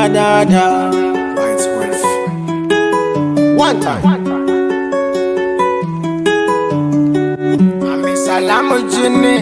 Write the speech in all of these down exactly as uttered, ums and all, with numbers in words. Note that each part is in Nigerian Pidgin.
da da da. Lights worth. One time. I'm Salam Jini.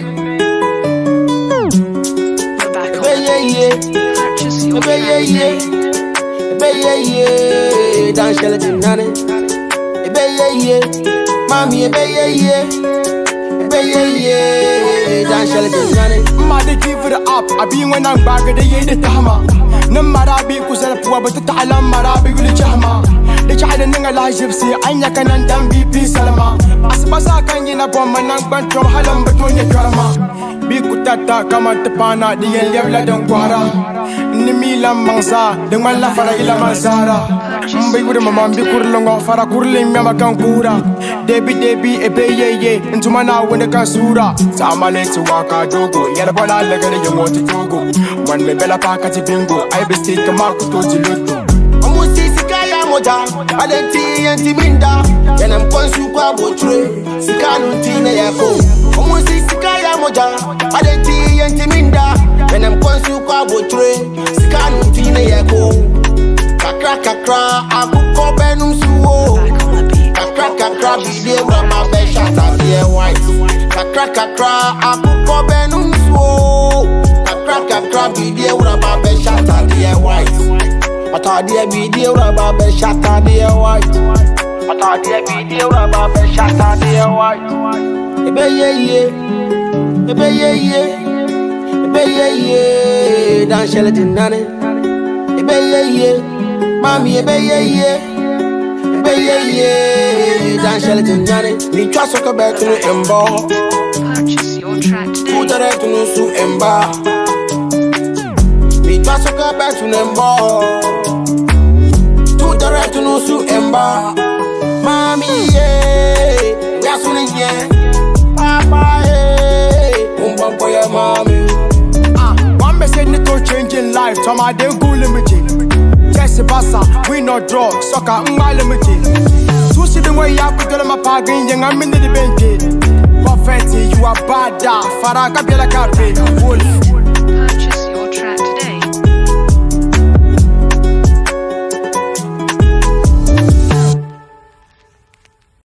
Yeah, yeah, yeah, yeah, yeah, yeah. Dance shall it nane. Yeah, yeah, mommy, yeah, yeah, yeah, yeah. Dance shall it nane. Mother give it up. I be when I'm back at the end of the hammer. No matter be kusel puwa but the talam marabi will jama. The child and nigga lies gypsy. I yakan and damn B P Salama. As Basa can get a bomb and I'm bent from Halam between the karma. Bikutata kamatapana the Yelya don't guara. Nimila Mansa, the Malafara ila Mansara. Mbe with mamma Bikurlongo, Farakurli Mamakankura. Debi Debi Ebeye, and to Mana when the Kansura. Samale to Waka Dogo, Yalabola Legally, you want to Togo. One me Bella Pakati Bingo, I be stick a mark to Jiluto. Almost Sikaya Moja, Alenti and Timinda. Then I'm Consuka Botre, Sikanuntina Yako. Almost Sikaya Moja, Alenti and Timinda. Then I'm Consuka Botre, Sikanuntina Yako. Kakra Kakra, Abuko Benum Suo. Kakra Kakra, Bidia Rama Beshata, dear white. Kakra Kakra, Abuko Benum Suo. Kakra Kakra, Bidia Rama Beshata, dear white. But I dear Bidia Rama Beshata, dear white. But I dear Bidia Rama Beshata, dear white. Ebe ye ye, ebe ye ye, ebe ye ye. Dan shall it nane. Ebe ye ye, mommy ebe ye ye, ebe ye ye. Dan shall it nane. Me trust a back to the ember. Purchase your track today. Put the red to no su ember. Me trust a back to the ember. Put the red to no su ember. Mommy yeah, we are soon yeah. Papa yeah, boom bum for your mommy. Ah, one message need to changing life. Toma de go limited. Jesse Bassa, we no drug, soccer, my limited. Two sitting way up with them a parking, young I'm in the bench. Prophet, you are bad, Faraka Bella Carpe, Wolf.